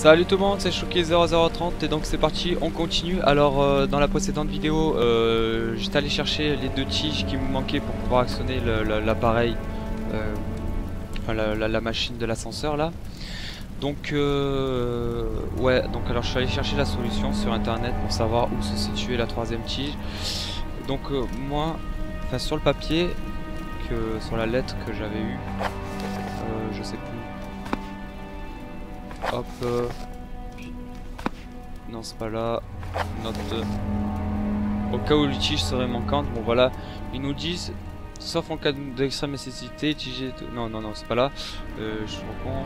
Salut tout le monde, c'est Choqué0030 et donc c'est parti, on continue. Alors dans la précédente vidéo, j'étais allé chercher les deux tiges qui me manquaient pour pouvoir actionner l'appareil, enfin la machine de l'ascenseur là. Donc ouais, donc alors je suis allé chercher la solution sur internet pour savoir où se situait la troisième tige. Donc moi, enfin sur le papier, sur la lettre que j'avais eue, je sais plus. Hop, non c'est pas là, note, au cas où les tiges seraient manquantes, bon voilà, ils nous disent, sauf en cas d'extrême nécessité, tiger, non c'est pas là, je reprends,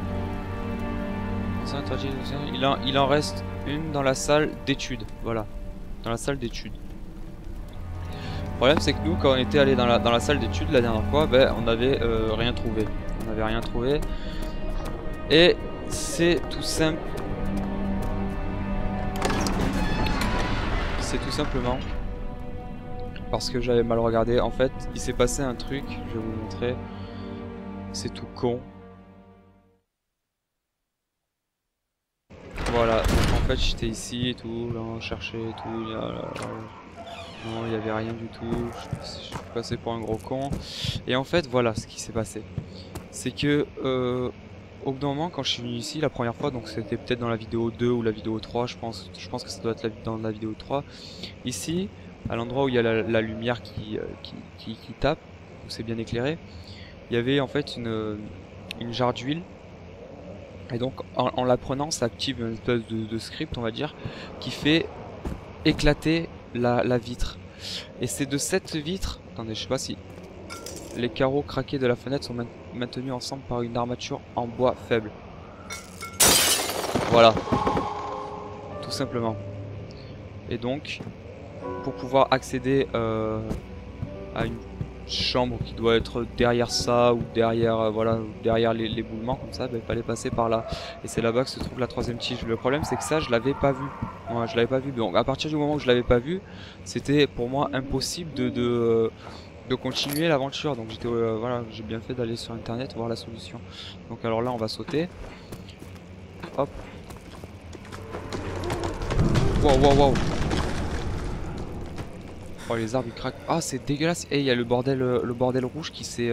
il en reste une dans la salle d'études, voilà, dans la salle d'études. Le problème c'est que nous quand on était allé dans la salle d'études la dernière fois, ben, on n'avait rien trouvé, et c'est tout simple. C'est tout simplement parce que j'avais mal regardé. En fait, il s'est passé un truc, je vais vous montrer. C'est tout con. Voilà, donc en fait j'étais ici et tout, là on cherchait et tout. Non, il n'y avait rien du tout. Je suis passé pour un gros con. Et en fait, voilà ce qui s'est passé. C'est que au bout d'un moment, quand je suis venu ici la première fois, donc c'était peut-être dans la vidéo 2 ou la vidéo 3, je pense que ça doit être dans la vidéo 3. Ici, à l'endroit où il y a la lumière qui tape, où c'est bien éclairé, il y avait en fait une jarre d'huile. Et donc en la prenant, ça active une espèce de script, on va dire, qui fait éclater la vitre. Et c'est de cette vitre, attendez, je sais pas si les carreaux craqués de la fenêtre sont maintenus ensemble par une armature en bois faible. Voilà, tout simplement. Et donc, pour pouvoir accéder à une chambre qui doit être derrière ça ou derrière voilà, derrière l'éboulement comme ça, ben, il fallait passer par là. Et c'est là-bas que se trouve la troisième tige. Le problème c'est que ça je l'avais pas vu. Ouais, je l'avais pas vu. Donc à partir du moment où je l'avais pas vu, c'était pour moi impossible de continuer l'aventure. Donc j'étais voilà, j'ai bien fait d'aller sur internet voir la solution. Donc alors là on va sauter. Hop. Waouh waouh waouh. Oh les arbres ils craquent. Ah c'est dégueulasse. Et il y a le bordel rouge qui s'est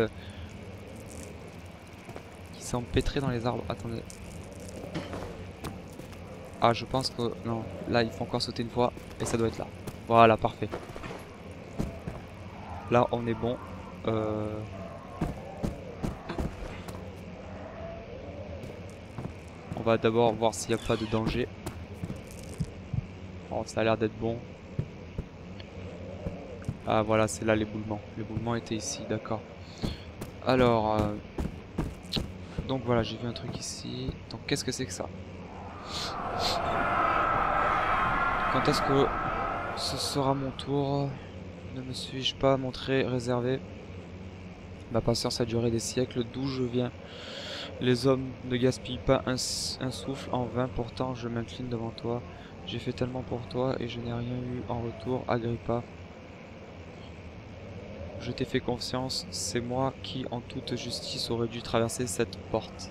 empêtré dans les arbres. Attendez. Ah je pense que non. Là il faut encore sauter une fois. Et ça doit être là. Voilà parfait. Là on est bon. On va d'abord voir s'il n'y a pas de danger. Oh, ça a l'air d'être bon. Ah voilà, c'est là l'éboulement. L'éboulement était ici, d'accord. Alors, donc voilà, j'ai vu un truc ici. Donc qu'est-ce que c'est que ça? Quand est-ce que ce sera mon tour? Ne me suis-je pas montré réservé? Ma patience a duré des siècles, d'où je viens. Les hommes ne gaspillent pas un souffle en vain, pourtant je m'incline devant toi. J'ai fait tellement pour toi et je n'ai rien eu en retour, Agrippa. Je t'ai fait confiance, c'est moi qui, en toute justice, aurais dû traverser cette porte.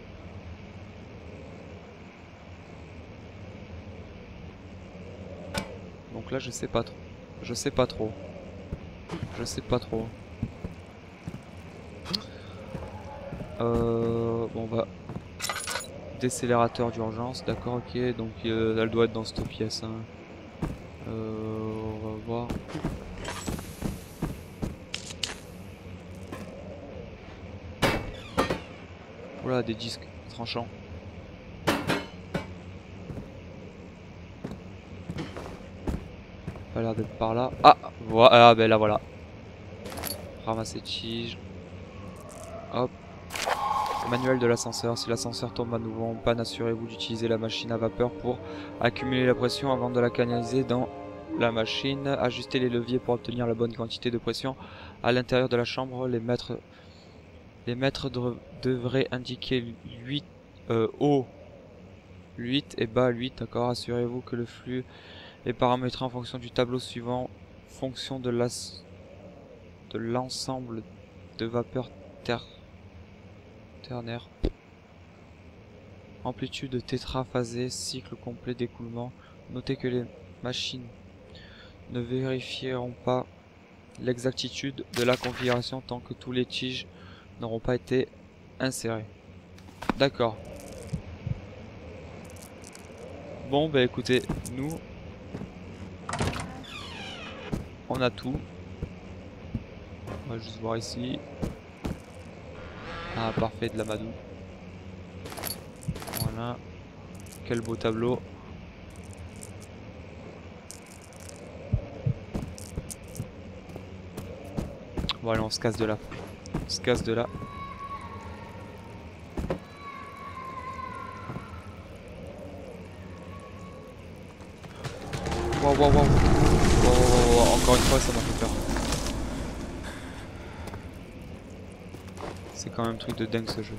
Donc là, je sais pas trop. Je sais pas trop. Je sais pas trop. Bon, on va... Décélérateur d'urgence, d'accord, ok. Donc elle doit être dans cette pièce. Hein. On va voir. Voilà, des disques tranchants. Pas l'air d'être par là. Ah, voilà, ben là voilà. Ramasser tige. Hop. Manuel de l'ascenseur. Si l'ascenseur tombe à nouveau en panne, assurez-vous d'utiliser la machine à vapeur pour accumuler la pression avant de la canaliser dans la machine. Ajustez les leviers pour obtenir la bonne quantité de pression à l'intérieur de la chambre. Les mètres devraient indiquer 8 haut 8 et bas 8, d'accord. Assurez-vous que le flux est paramétré en fonction du tableau suivant, fonction de l'ensemble de vapeur ternaire. Amplitude tétraphasée, cycle complet d'écoulement. Notez que les machines ne vérifieront pas l'exactitude de la configuration tant que tous les tiges n'auront pas été insérés. D'accord. Bon bah écoutez, nous on a tout. On va juste voir ici. Ah parfait, de l'amadou. Voilà. Quel beau tableau. Bon allez, on se casse de là. On se casse de là. Waouh, waouh, waouh. Encore une fois, ça m'a fait peur. C'est quand même un truc de dingue ce jeu.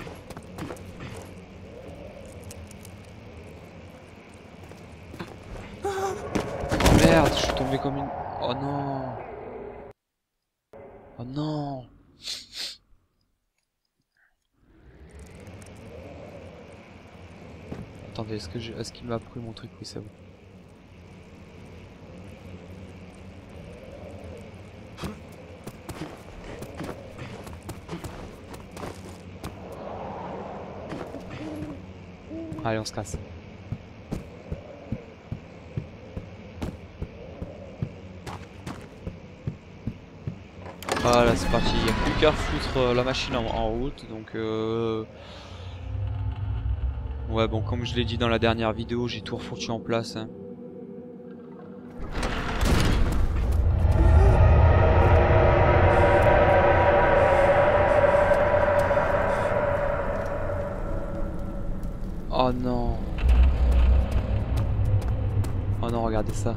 Oh merde, je suis tombé comme une... Oh non. Oh non. Attendez, est-ce qu'il m'a pris mon truc? Oui, c'est bon. Allez, on se casse. Voilà, c'est parti. Il n'y a plus qu'à foutre la machine en route. Donc, ouais, bon, comme je l'ai dit dans la dernière vidéo, j'ai tout refoutu en place. Hein. Oh non. Oh non, regardez ça.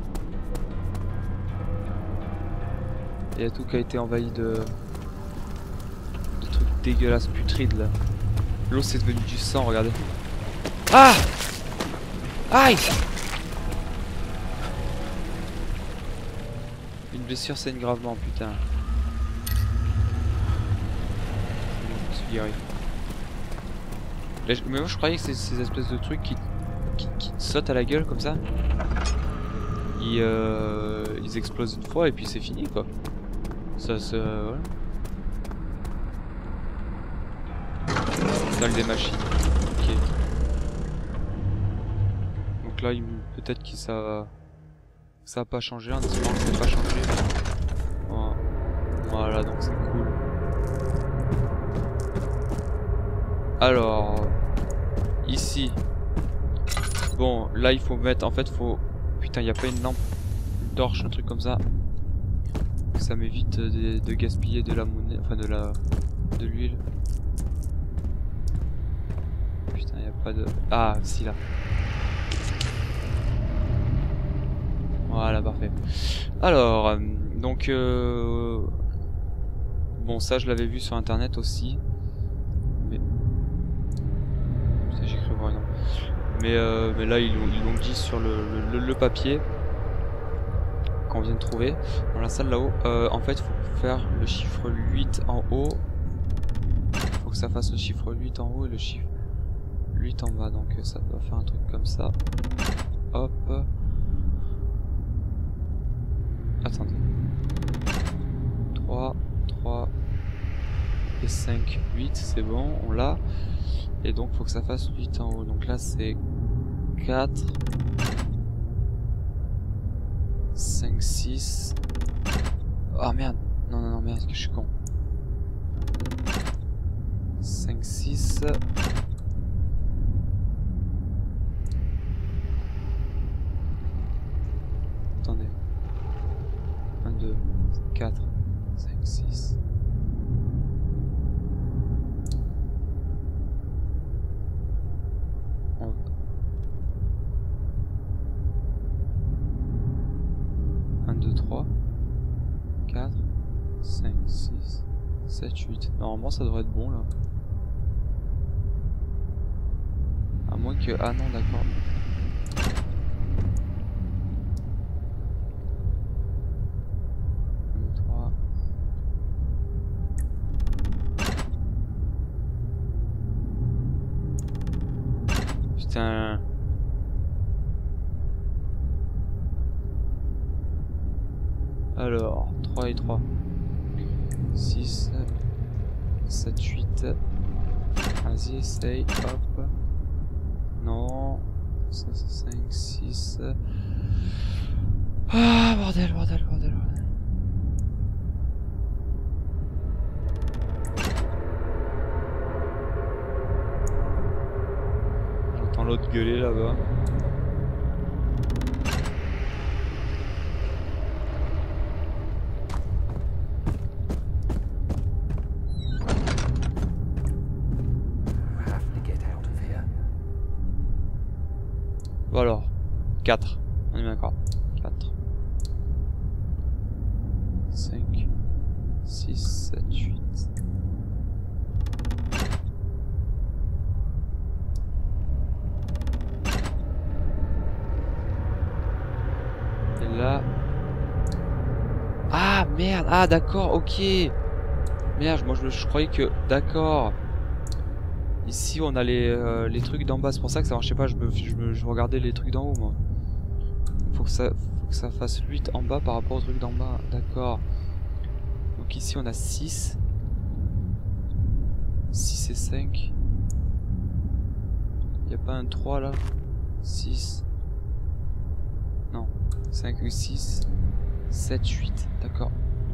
Il y a tout qui a été envahi de trucs dégueulasses, putrides là. L'eau c'est devenu du sang, regardez. Ah! Aïe! Une blessure saigne gravement, putain. Je suis guéri. Mais moi je croyais que c'est ces espèces de trucs qui te sautent à la gueule comme ça. Ils explosent une fois et puis c'est fini quoi. Ça se... voilà. Salle des machines. Ok. Donc là peut-être que ça a pas changé, un espérant que ça n'a pas changé. Voilà, donc c'est cool. Alors ici. Bon, là il faut mettre, en fait faut... Putain, il n'y a pas une lampe, une torche, un truc comme ça. Ça m'évite de gaspiller de la monnaie, enfin de l'huile. Putain, il n'y a pas de... Ah, si là. Voilà, parfait. Alors, donc... Bon, ça je l'avais vu sur internet aussi. Mais... Putain, j'ai cru voir, non. Mais là, ils l'ont dit sur le papier qu'on vient de trouver. Dans la salle là-haut, en fait, il faut faire le chiffre 8 en haut. Il faut que ça fasse le chiffre 8 en haut et le chiffre 8 en bas. Donc ça doit faire un truc comme ça. Hop. Attendez. 3, 3 et 5, 8, c'est bon, on l'a. Et donc, il faut que ça fasse 8 en haut. Donc là, c'est 4, 5, 6. Oh merde. Non, non, non, merde, que je suis con. 5, 6. Attendez. 1, 2, 4, 5, 6. Un, 2, 3, 4, 5, 6, 7, 8. Normalement ça devrait être bon là. À moins que... Ah non, d'accord. Alors, 3 et 3. 6, 7, 8. Vas-y, essaye, hop. Non. Ça, c'est 5, 6. Ah, bordel, bordel, bordel, bordel. J'entends l'autre gueuler là-bas. Bon alors, 4. On est bien d'accord. 4. 5. 6, 7, 8. Et là... Ah merde. Ah d'accord, ok. Merde, moi je croyais que... D'accord. Ici on a les trucs d'en bas, c'est pour ça que ça marchait pas, je regardais les trucs d'en haut moi. Faut que ça fasse 8 en bas par rapport aux trucs d'en bas, d'accord. Donc ici on a 6. 6 et 5. Y a pas un 3 là? 6. Non. 5 ou 6. 7, 8, d'accord.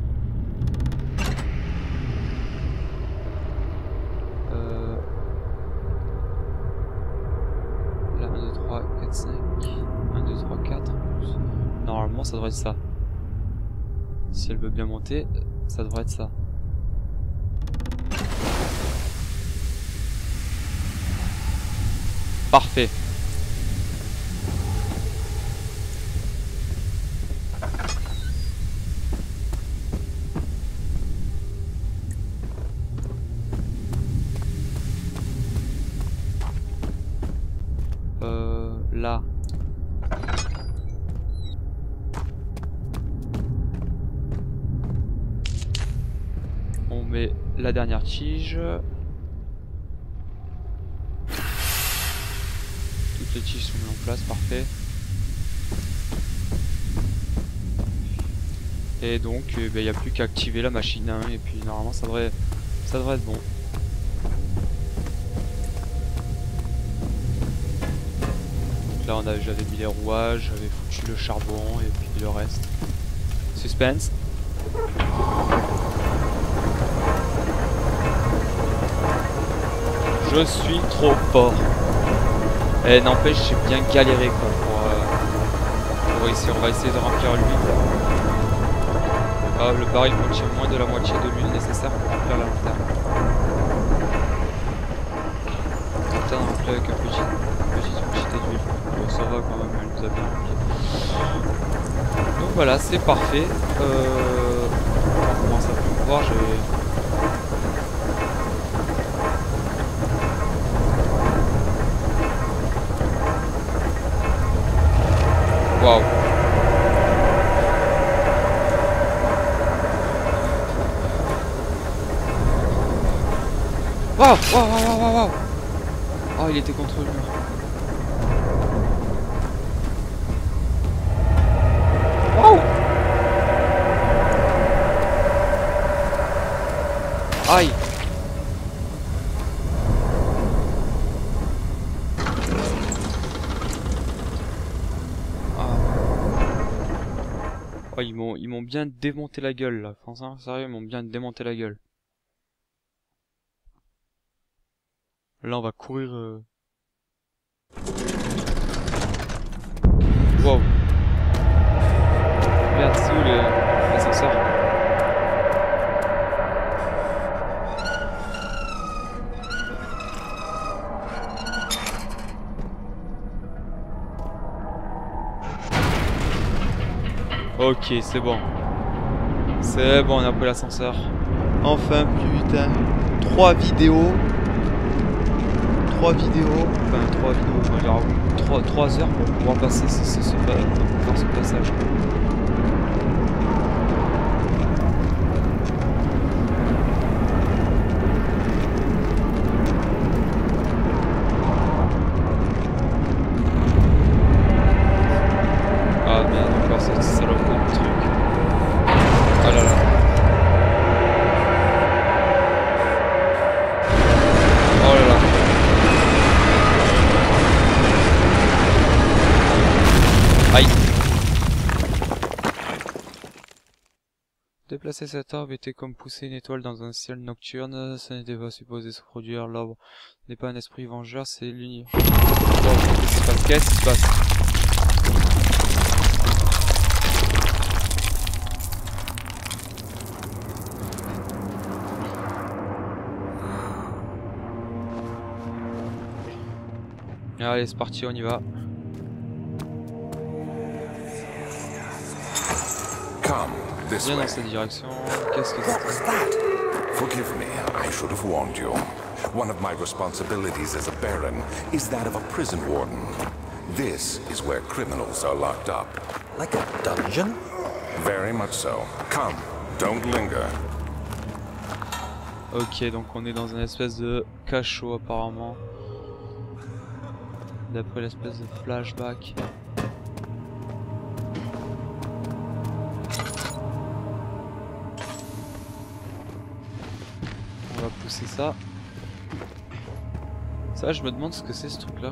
Là 1, 2, 3, 4, 5. 1, 2, 3, 4. Normalement ça devrait être ça. Si elle veut bien monter, ça devrait être ça. Parfait. Là. On met la dernière tige. Toutes les tiges sont mises en place, parfait. Et donc, il n'y a plus qu'à activer la machine, hein, et puis normalement ça devrait être bon. Donc là j'avais mis les rouages, j'avais foutu le charbon et puis le reste. Suspense. Je suis trop fort. Et n'empêche, j'ai bien galéré quoi pour essayer. On va essayer de remplir l'huile. Ah, le baril contient moins de la moitié de l'huile nécessaire pour remplir la lanterne. La lanterne remplie avec une petite quantité d'huile. Bon, ça va quand même, elle nous a bien rempli. Donc voilà, c'est parfait. On commence à plus me voir, Waouh. Waouh, waouh, waouh, waouh, waouh. Oh, il était contre le mur. Waouh. Aïe. Oh, ils m'ont bien démonté la gueule là. Enfin, sérieux, ils m'ont bien démonté la gueule. Là, on va courir. Wow. Merde, c'est où l'ascenseur? Ok, c'est bon. C'est bon, on a pris l'ascenseur. Enfin, putain. 3 vidéos. 3 vidéos. Enfin, 3 vidéos, on va dire 3 heures pour pouvoir passer pour faire ce passage. Ah merde, encore cette salope de truc. Aïe. Déplacer cet arbre était comme pousser une étoile dans un ciel nocturne, ça n'était pas supposé se produire, l'arbre n'est pas un esprit vengeur, c'est l'univers. Qu'est-ce qui se passe? Allez, c'est parti, on y va. Viens dans cette direction. Qu'est-ce que c'est? Forgive me, I should have warned you. One of my responsibilities as a baron is that of a prison warden. This is where criminals are locked up. Like a dungeon? Very much so. Come, don't linger. Ok, donc on est dans une espèce de cachot apparemment. D'après l'espèce de flashback. On va pousser ça. Ça, je me demande ce que c'est ce truc là.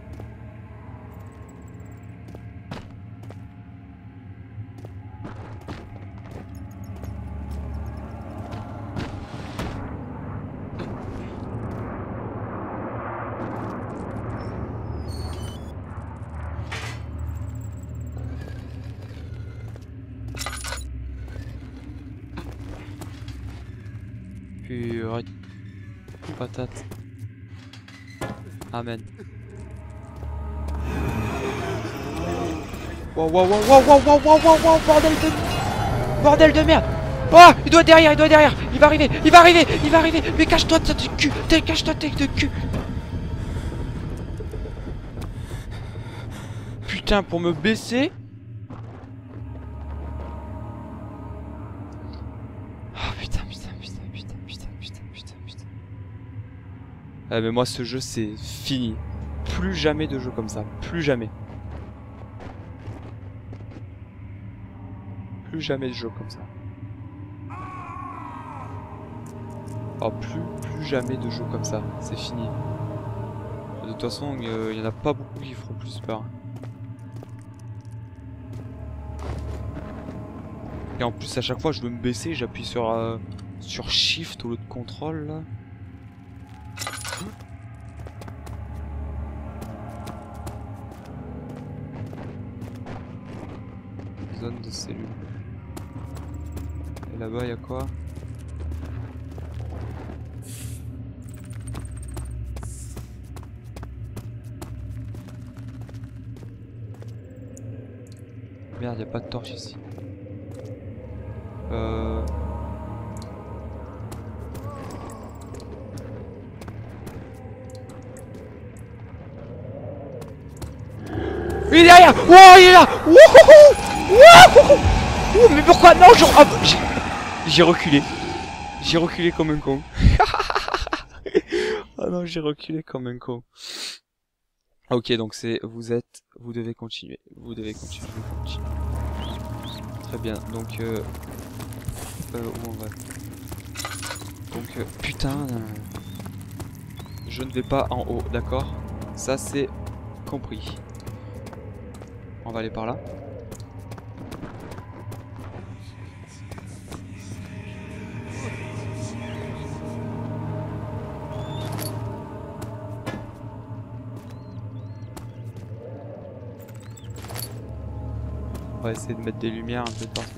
Purée. Patate. Amen. Wow, wow, wow, wow, wow, wow, wow, wow, wow, bordel de merde. Oh, il doit être derrière, il va arriver, mais cache-toi tête de cul, cache-toi tête de cul. Putain, pour me baisser. Ah mais moi ce jeu c'est fini. Plus jamais de jeu comme ça. Plus jamais. Plus jamais de jeu comme ça. Oh plus jamais de jeu comme ça. C'est fini. De toute façon il y en a pas beaucoup qui feront plus peur. Et en plus à chaque fois je veux me baisser, j'appuie sur Shift au lieu de contrôle là. Zone de cellules. Et là-bas, il y a quoi? Merde, il n'y a pas de torche ici. Il est derrière! Wow, il est là! Wouhou! Mais pourquoi? Non, j'ai reculé. J'ai reculé comme un con. Ah non, j'ai reculé comme un con. Ok, donc c'est vous devez continuer. Vous devez continuer. Très bien, donc où on va? Donc putain, je ne vais pas en haut, d'accord? Ça c'est compris. On va aller par là. On va essayer de mettre des lumières un peu partout.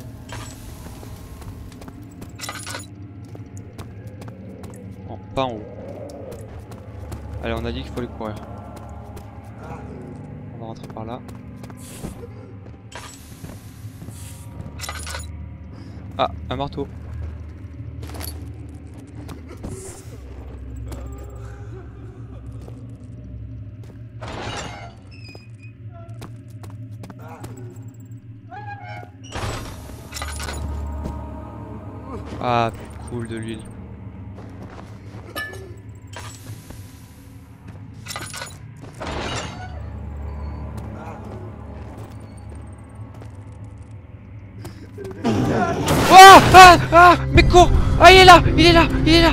Non, pas en haut. Allez, on a dit qu'il fallait courir. On va rentrer par là. Ah, un marteau. Ah, cool de l'huile. Mais cours! Ah, il est là! Il est là! Il est là!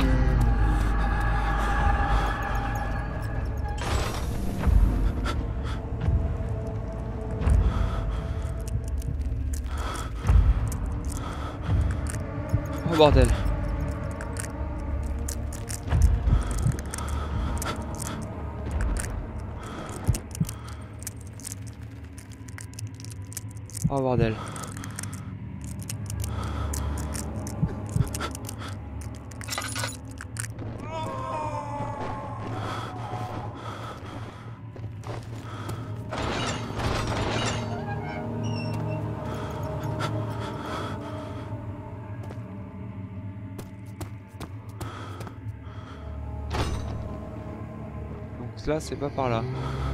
bordel. Oh bordel. Donc là c'est pas par là.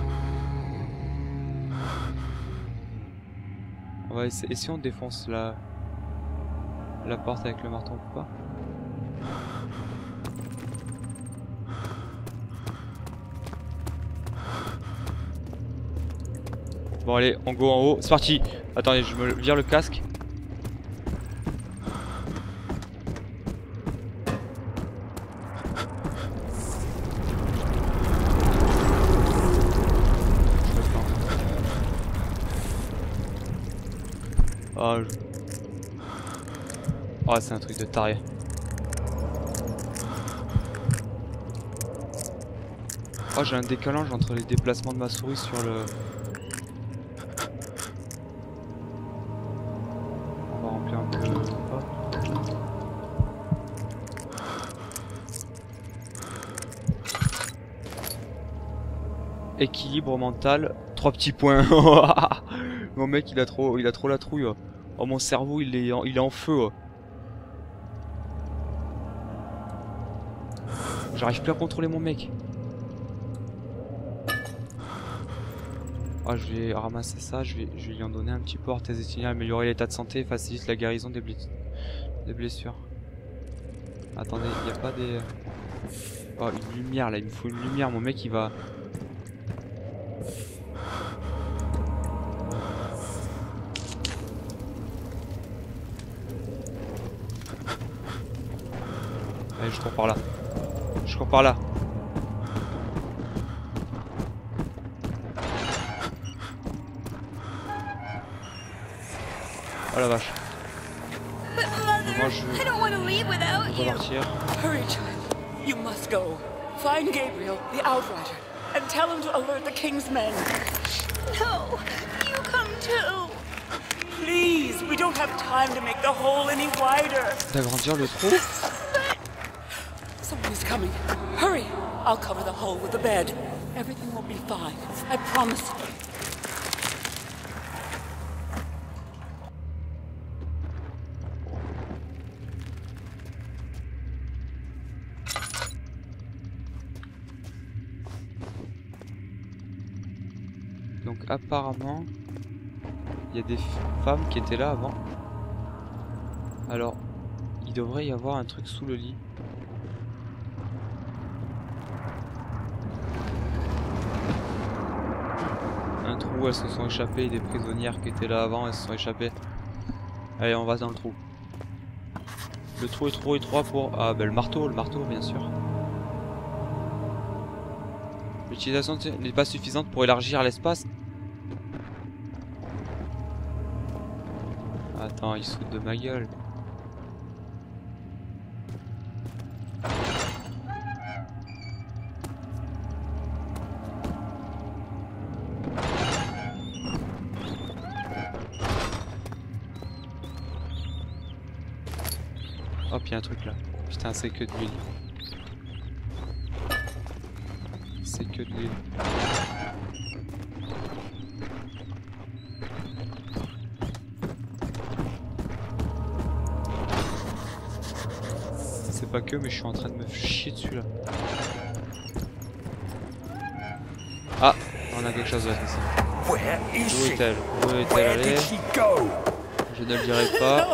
On va essayer. Et si on défonce la porte avec le marteau ou pas? Bon allez, on go en haut, c'est parti. Attendez, je me vire le casque. Oh, c'est un truc de taré. Oh, j'ai un décalage entre les déplacements de ma souris sur le... On va remplir un peu... Hop. Équilibre mental, 3 petits points. Mon mec il a trop la trouille. Oh, mon cerveau il est en feu. J'arrive plus à contrôler mon mec. Ah, je vais ramasser ça, je vais lui en donner un petit peu. Orthèse destinée à améliorer l'état de santé, facilite la guérison des blessures. Attendez, il n'y a pas des... Oh, une lumière là, il me faut une lumière, mon mec il va... Allez, je cours par là. Je cours par là. Oh la vache. Moi je vais partir. Hurry, child. You must go. Find Gabriel, the Outrider, and tell him to alert the King's men. No, you come too. Please, we don't have time to make the hole any wider. D'agrandir le trou. Someone is coming. Hurry. I'll cover the hole with the bed. Everything will be fine. I promise. Donc apparemment, il y a des femmes qui étaient là avant. Alors, il devrait y avoir un truc sous le lit. Un trou, elles se sont échappées, des prisonnières qui étaient là avant, elles se sont échappées. Allez, on va dans le trou. Le trou est trop étroit pour... Ah ben le marteau bien sûr. L'utilisation n'est pas suffisante pour élargir l'espace. Attends, il se fout de ma gueule. Hop, il y a un truc là. Putain, c'est que de l'huile. C'est que de l'huile. C'est pas que, mais je suis en train de me chier dessus là. Ah, on a quelque chose là ici. Où est-elle? Où est-elle allée? Je ne le dirai pas.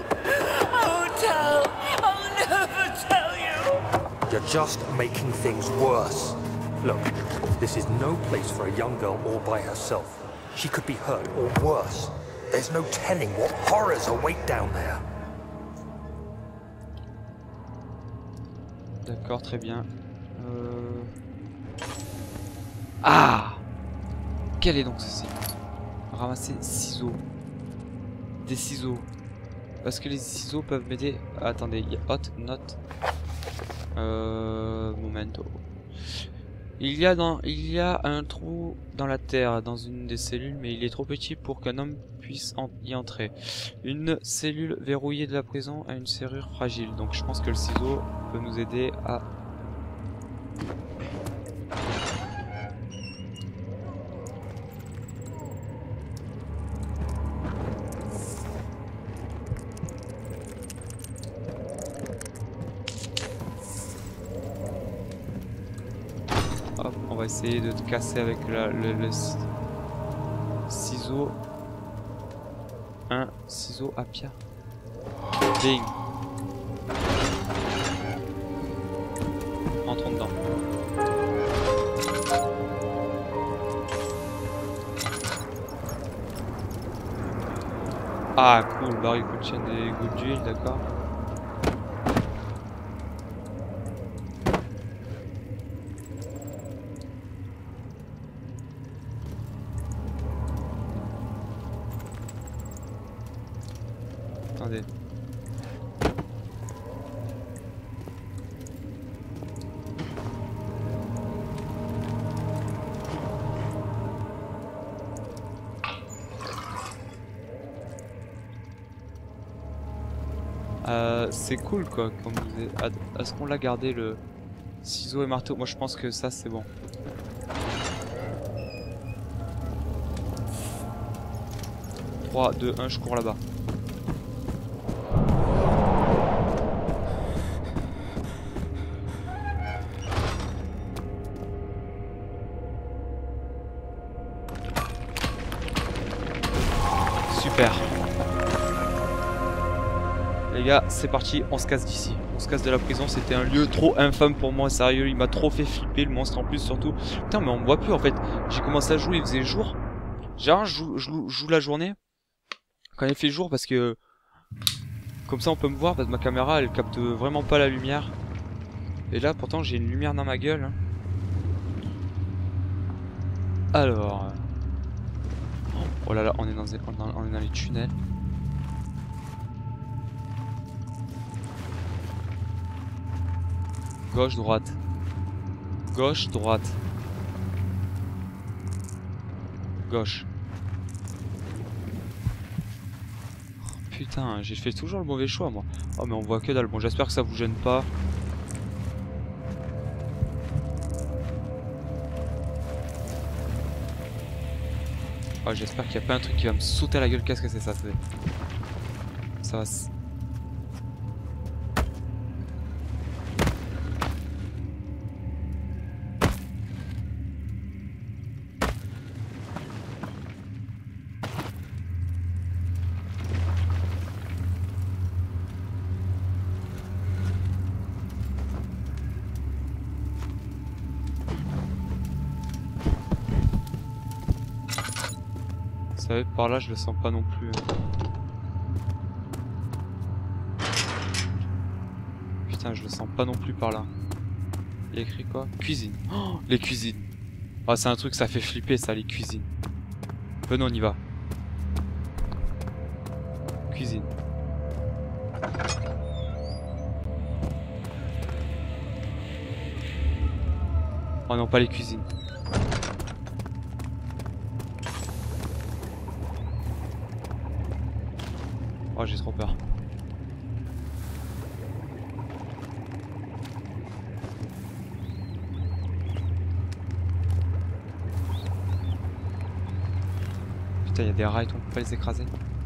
You're just making things worse. Look, this is no place for a young girl all by herself. She could be hurt or worse. There's no telling what horrors await down there. D'accord, très bien. Ah! Quel est donc ceci? Ramasser ciseaux. Des ciseaux. Est-ce que les ciseaux peuvent m'aider? Attendez, il y a hot note. Momento. Il y a un trou dans la terre, dans une des cellules, mais il est trop petit pour qu'un homme puisse y entrer. Une cellule verrouillée de la prison a une serrure fragile, donc je pense que le ciseau peut nous aider à... Hop, on va essayer de casser avec le ciseau. Un ciseau à pierre. Bing. Rentrons dedans. Ah cool, baril contient des gouttes d'huile, d'accord. Attendez. C'est cool quoi, comme est-ce qu'on l'a gardé le ciseau et marteau? Moi je pense que ça c'est bon. « 3, 2, 1, je cours là-bas. » Super. Les gars, c'est parti, on se casse d'ici. On se casse de la prison, c'était un lieu trop infâme pour moi, sérieux, il m'a trop fait flipper, le monstre en plus surtout. Putain, mais on me voit plus en fait. J'ai commencé à jouer, il faisait jour. Genre, je joue la journée. Quand il fait jour, parce que... Comme ça on peut me voir, parce que ma caméra, elle capte vraiment pas la lumière. Et là, pourtant, j'ai une lumière dans ma gueule. Hein. Alors... Oh là là, on est dans les tunnels. Gauche, droite. Gauche, droite. Gauche. Oh, putain, j'ai fait toujours le mauvais choix, moi. Oh, mais on voit que dalle. Bon, j'espère que ça vous gêne pas. Oh, j'espère qu'il n'y a pas un truc qui va me sauter à la gueule. Qu'est-ce que c'est ça? Ça va... Vous savez, par là je le sens pas non plus. Putain, je le sens pas non plus par là. Il y a écrit quoi? Cuisine. Oh, les cuisines. Ah, c'est un truc, ça fait flipper ça, les cuisines. Venons, on y va. Cuisine. Oh non, pas les cuisines. Oh, j'ai trop peur. Putain, il y a des rails, on peut pas les écraser.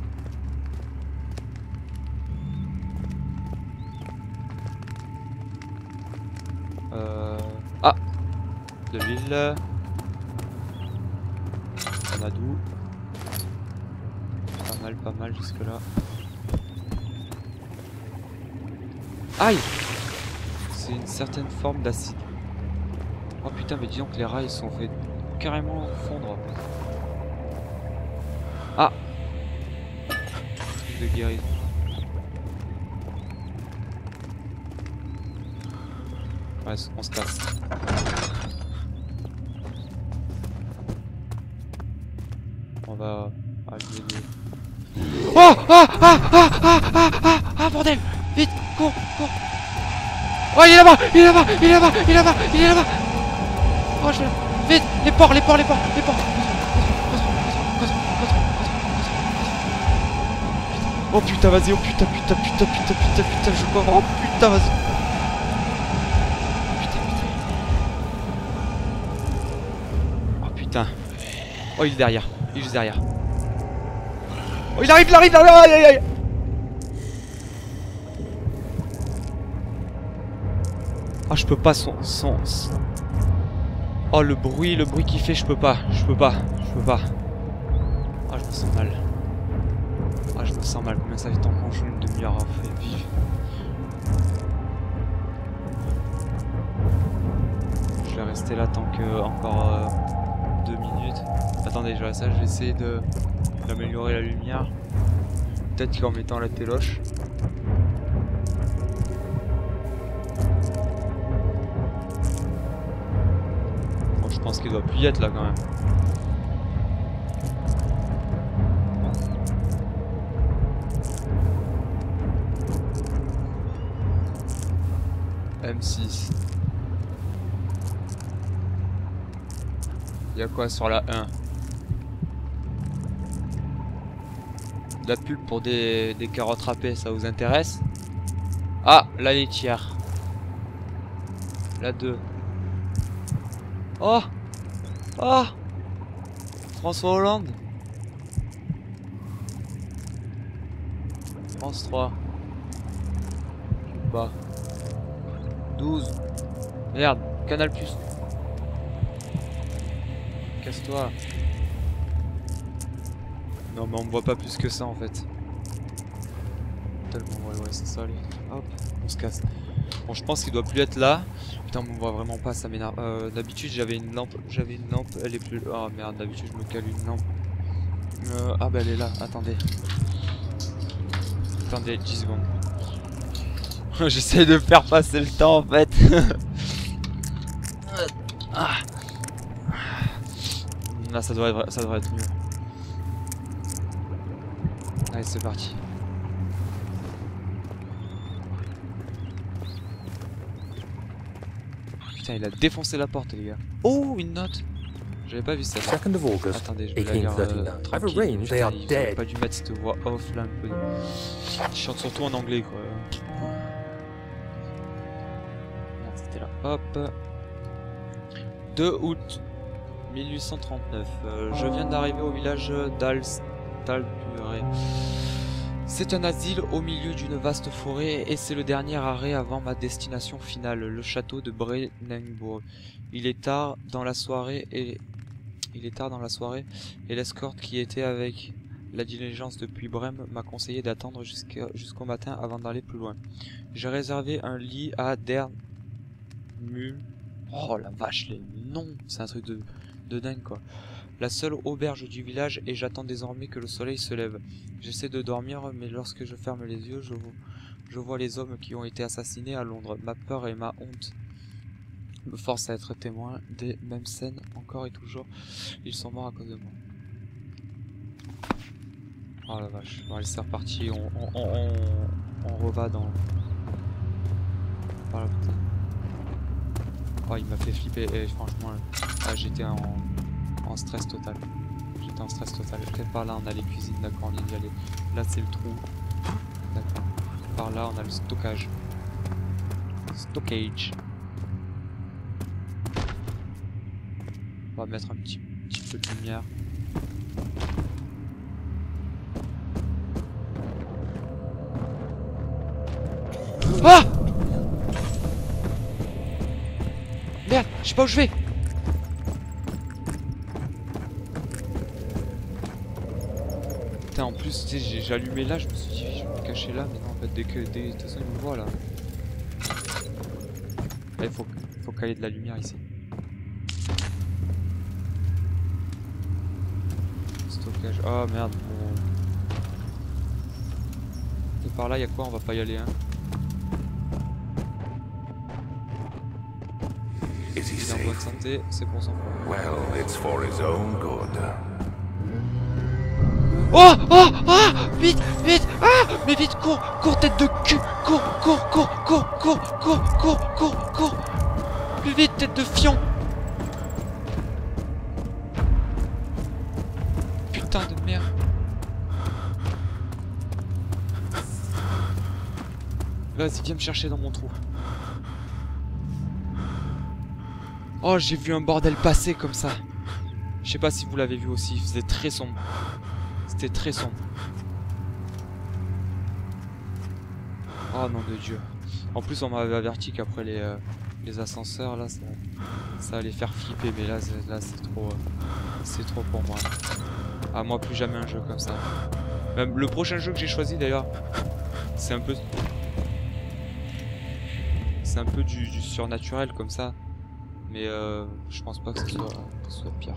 Ah, de l'huile. On a d'où. Pas mal jusque là. Aïe! C'est une certaine forme d'acide. Oh putain, mais dis donc les rails sont fait carrément fondre. Ah! Truc de guérison. Ouais, on se casse. On va allumer Oh, bordel. Vite, cours, cours. Oh, il est là-bas, il est là-bas, il est là-bas, il est là-bas, il est là-bas. Oh, je vais là. Vite, les porcs. Oh putain, vas-y, oh putain, je crois. Oh putain, vas-y. Oh putain. Oh, il est derrière. Il est juste derrière. Oh, il arrive, aïe, aïe, aïe. Ah, je peux pas son... Oh, le bruit qu'il fait, je peux pas. Ah, je me sens mal. Combien ça fait tant qu'on joue? Une demi-heure à faire vivre. Je vais rester là tant que encore 2 minutes. Attendez, je vais essayer d'améliorer la lumière. Peut-être qu'en mettant la téloche. Bon, je pense qu'il doit plus y être là quand même. M6. Il y a quoi sur la 1? La pub pour des carottes râpées, ça vous intéresse? Ah, la laitière. La 2. Oh! Oh! François Hollande. France 3. Bah. 12. Merde, Canal Plus. Casse-toi. Non mais on me voit pas plus que ça en fait. Tellement ouais c'est ça lui. Hop, on se casse. Bon je pense qu'il doit plus être là. Putain on me voit vraiment pas, ça m'énerve. D'habitude j'avais une lampe, elle est plus... Oh merde, d'habitude je me cale une lampe. Ah bah elle est là, attendez. Attendez, 10 secondes. J'essaie de faire passer le temps en fait. Là ça devrait être mieux. Allez c'est parti. Putain il a défoncé la porte les gars. Oh une note. J'avais pas vu ça. 2nd of August, Attendez, je vais la lire 1839. I've arranged they are dead. Pas dû mettre cette voix off là un peu. Je chante surtout en anglais quoi. C'était là. Hop. 2 août 1839. Je viens d'arriver au village d'Alstalpuré. C'est un asile au milieu d'une vaste forêt et c'est le dernier arrêt avant ma destination finale, le château de Brennenburg. Il est tard dans la soirée et l'escorte qui était avec la diligence depuis Brême m'a conseillé d'attendre jusqu'au matin avant d'aller plus loin. J'ai réservé un lit à Dernmühl. Oh la vache, les noms, c'est un truc de dingue quoi. La seule auberge du village et j'attends désormais que le soleil se lève. J'essaie de dormir mais lorsque je ferme les yeux, je vois les hommes qui ont été assassinés à Londres. Ma peur et ma honte me forcent à être témoin des mêmes scènes encore et toujours. Ils sont morts à cause de moi. Oh la vache. Bon allez c'est reparti, on reva dans... Voilà putain. Oh il m'a fait flipper et franchement j'étais en stress total. Peut-être par là on a les cuisines, d'accord on vient d'y aller. Là c'est le trou. D'accord. Par là on a le stockage. On va mettre un petit peu de lumière. Ah! Merde, je sais pas où je vais. Putain, en plus, tu sais, j'ai allumé là, je me suis dit, je vais me cacher là, mais non, en fait, de toute façon, il me voit là. Il faut caler de la lumière ici. Stockage. Oh merde. Bon. Et par là, il y a quoi? On va pas y aller, hein. Il est en bonne santé, c'est pour son frère. Well, it's for his own good. Oh! Oh! Ah! Mais vite, cours! Cours, tête de cul! Cours! Cours! Cours! Cours! Cours! Cours! Cours! Cours! Cours! Plus vite, tête de fion! Putain de merde! Vas-y, viens me chercher dans mon trou. Oh, j'ai vu un bordel passer comme ça. Je sais pas si vous l'avez vu aussi, il faisait très sombre. C'était très sombre. Oh nom de Dieu. En plus, on m'avait averti qu'après les ascenseurs, là, ça allait faire flipper. Mais là c'est trop pour moi. Ah, moi, plus jamais un jeu comme ça. Même le prochain jeu que j'ai choisi, d'ailleurs, c'est un peu du surnaturel comme ça. Mais je pense pas que ce soit pire.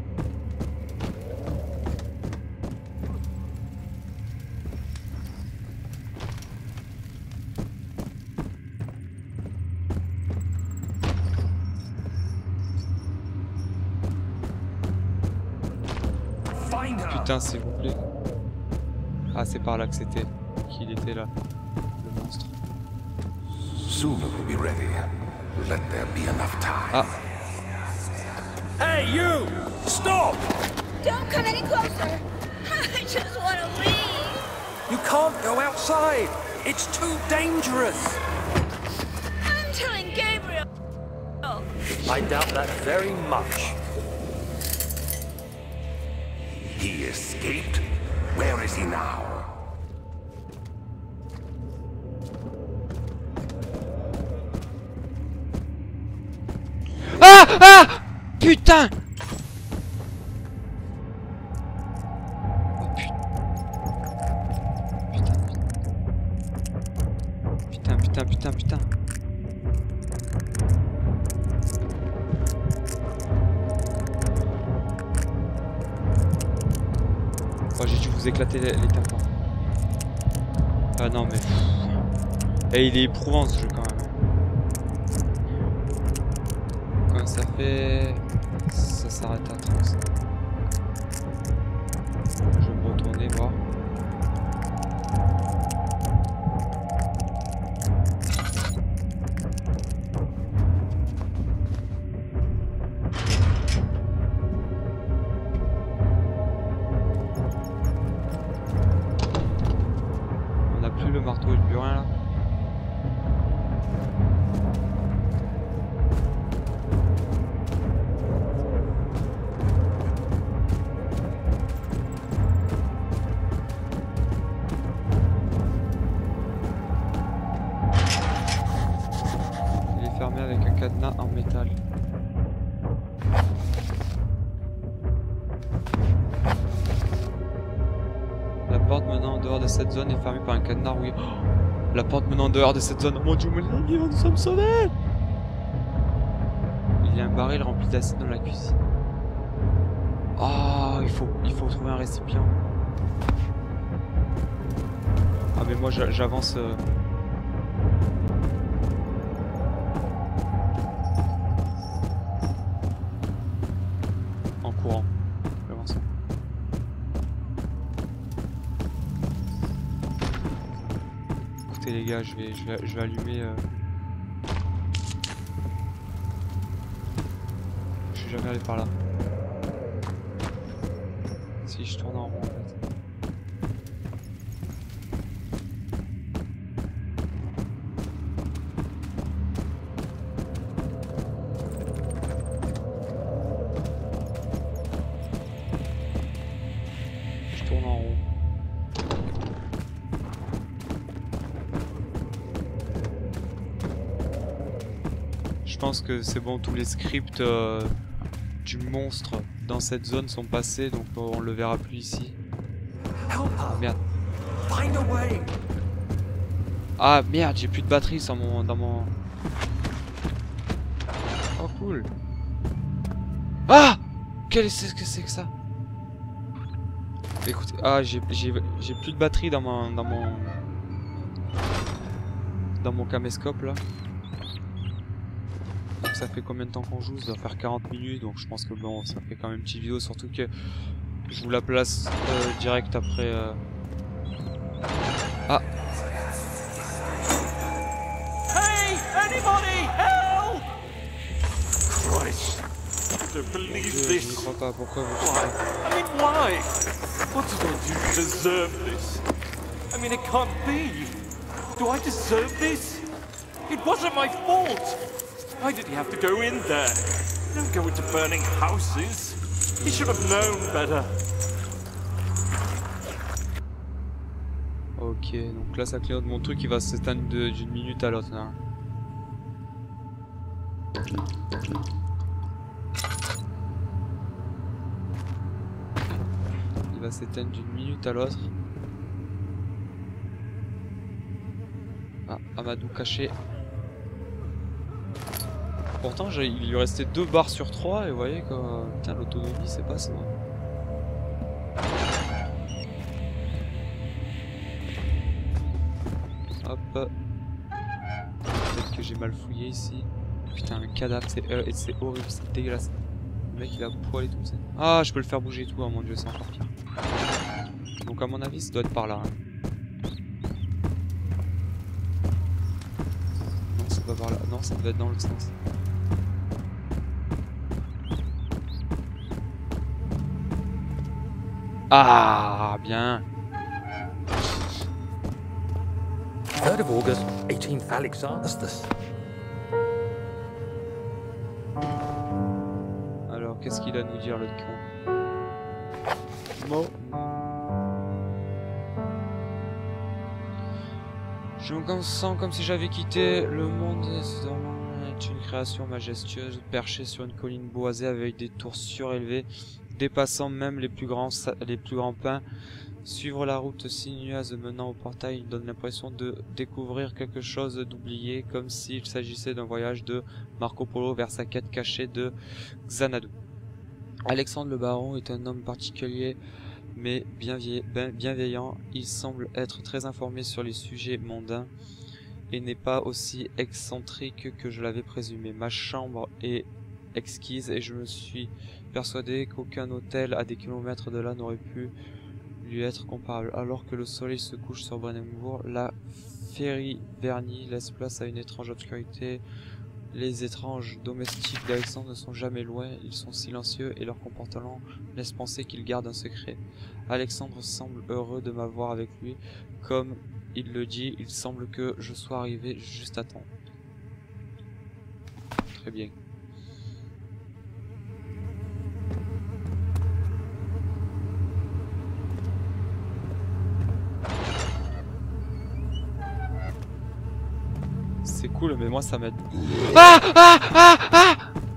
Putain, s'il vous plaît. Ah, c'est par là que c'était. Qu'il était là. Le monstre. Soon it will be ready. Let there be enough time. Ah. Hey, you! Stop! Don't come any closer. I just want to leave. You can't go outside. It's too dangerous. I'm telling Gabriel. I doubt that very much. He escaped? Where is he now? Ah! Ah! Putain! Oh putain. Oh, j'ai dû vous éclater les tympans. Ah non mais... Et il est éprouvant ce jeu quand même. Quand ça fait... Ça s'arrête à 30. Je vais me retourner voir. On n'a plus le marteau et le burin là. Fermé avec un cadenas en métal. La porte menant en dehors de cette zone est fermée par un cadenas rouillé. Oh, la porte menant en dehors de cette zone. Oh mon Dieu, nous sommes sauvés. Il y a un baril rempli d'acide dans la cuisine. Oh, il faut trouver un récipient. Ah mais moi j'avance. Courant. J'avance. Écoutez les gars, je vais allumer. Je suis jamais allé par là. Si je tourne en rond en fait. Tourne en rond. Je pense que c'est bon, tous les scripts du monstre dans cette zone sont passés, donc on le verra plus ici. Oh, merde. Ah merde, j'ai plus de batterie dans mon... Oh cool. Ah! Qu'est-ce que c'est que ça? Écoutez, ah j'ai plus de batterie dans mon caméscope là. Donc ça fait combien de temps qu'on joue? Ça doit faire 40 minutes, donc je pense que bon, ça fait quand même une petite vidéo, surtout que je vous la place direct après Ah. Hey, anybody, help! Christ, I don't believe Je ne this. crois pas. Pourquoi vous Why? I mean, why? What did I do to deserve this? I mean, it can't be. Do I deserve this? It wasn't my fault. Why did he have to go in there? Don't go into burning houses. He should have known better. Ok, donc là ça clignote mon truc, il va s'éteindre d'une minute à l'autre là. Il va s'éteindre d'une minute à l'autre. Ah, Amadou caché. Pourtant il lui restait 2 barres sur 3 et vous voyez que putain l'autonomie c'est pas ça. Hop. Peut-être que j'ai mal fouillé ici. Putain un cadavre c'est horrible, c'est dégueulasse. Le mec il a poil et tout ça. Ah je peux le faire bouger et tout, oh mon dieu c'est encore pire. Donc à mon avis ça doit être par là. Hein. Non c'est pas par là, non ça doit être dans l'autre sens. Ah bien. 3rd of August, 18th Alexander's. Alors qu'est-ce qu'il a à nous dire le con? Bon. Je me sens comme si j'avais quitté le monde. C'est une création majestueuse perchée sur une colline boisée avec des tours surélevées dépassant même les plus grands pins. Suivre la route sinueuse menant au portail donne l'impression de découvrir quelque chose d'oublié, comme s'il s'agissait d'un voyage de Marco Polo vers sa quête cachée de Xanadu. Alexandre le Baron est un homme particulier mais bienveillant. Il semble être très informé sur les sujets mondains et n'est pas aussi excentrique que je l'avais présumé. Ma chambre est exquise et je me suis persuadé qu'aucun hôtel à des kilomètres de là n'aurait pu lui être comparable. Alors que le soleil se couche sur Brennenbourg, la féerie vernie laisse place à une étrange obscurité. Les étranges domestiques d'Alexandre ne sont jamais loin, ils sont silencieux et leur comportement laisse penser qu'ils gardent un secret. Alexandre semble heureux de m'avoir avec lui. Comme il le dit, il semble que je sois arrivé juste à temps. Très bien. C'est cool, mais moi ça m'aide. Ah ah ah ah!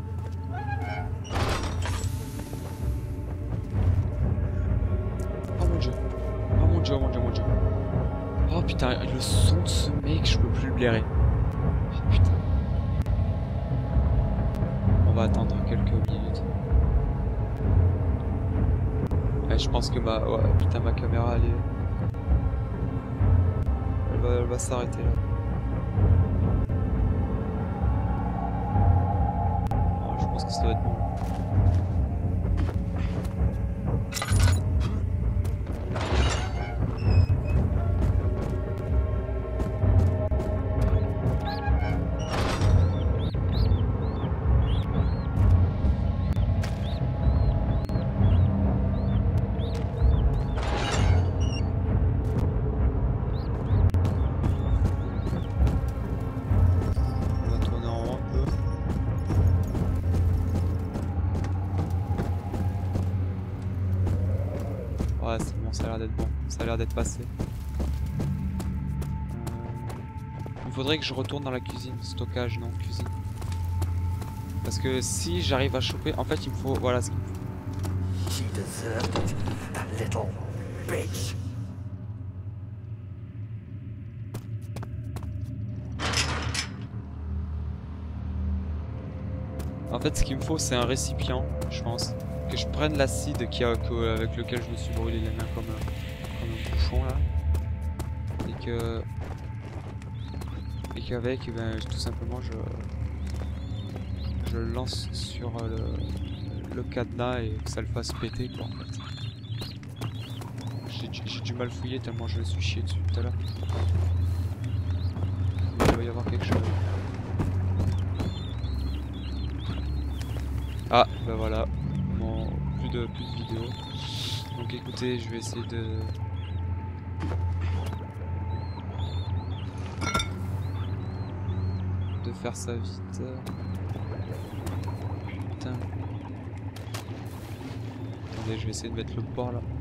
Oh mon dieu. Oh mon dieu, oh mon dieu, oh mon dieu. Oh putain, le son de ce mec, je peux plus le blairer. Oh putain. On va attendre quelques minutes. Ouais, je pense que ma caméra elle va s'arrêter là. Je pense que ça doit être bon. Ouais, c'est bon, ça a l'air d'être bon. Ça a l'air d'être passé. Il faudrait que je retourne dans la cuisine. Stockage, non, cuisine. Parce que si j'arrive à choper... En fait, il me faut... Voilà ce qu'il me faut. She deserved it, that little bitch. En fait, ce qu'il me faut, c'est un récipient, je pense. Que je prenne l'acide avec lequel je me suis brûlé les mains comme un bouchon là. Et qu'avec, ben, tout simplement, je le lance sur le cadenas et que ça le fasse péter quoi en fait. J'ai du mal fouiller tellement je me suis chié dessus tout à l'heure. Il doit y avoir quelque chose. Ah, bah voilà. Bon, plus de vidéos. Donc écoutez, je vais essayer de faire ça vite. Putain. Attendez, je vais essayer de mettre le port là.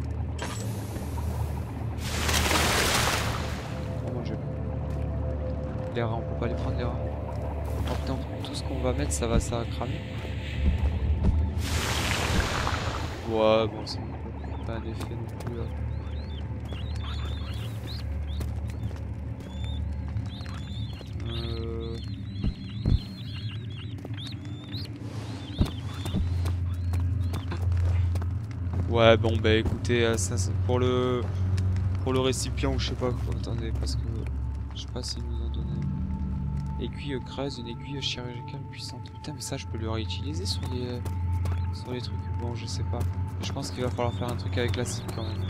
Oh mon dieu. Les rats, on peut pas les prendre les rats. Oh putain, tout ce qu'on va mettre, ça va cramer. Ouais, bon, c'est pas un effet non plus. Ouais, bon, bah écoutez, ça c'est pour le récipient ou je sais pas quoi. Attendez, parce que je sais pas s'ils nous ont donné. Aiguille creuse, une aiguille chirurgicale puissante. Putain, mais ça je peux le réutiliser sur les trucs. Bon, je sais pas. Je pense qu'il va falloir faire un truc avec l'acide quand même.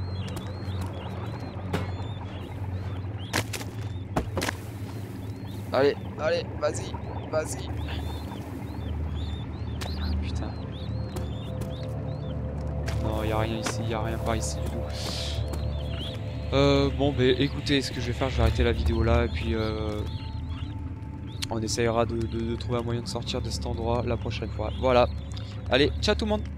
Allez, allez, vas-y, vas-y. Putain. Non, y a rien ici, y a rien par ici du tout. Bon, bah écoutez, ce que je vais faire, je vais arrêter la vidéo là et puis on essayera de trouver un moyen de sortir de cet endroit la prochaine fois. Voilà. Allez, ciao tout le monde!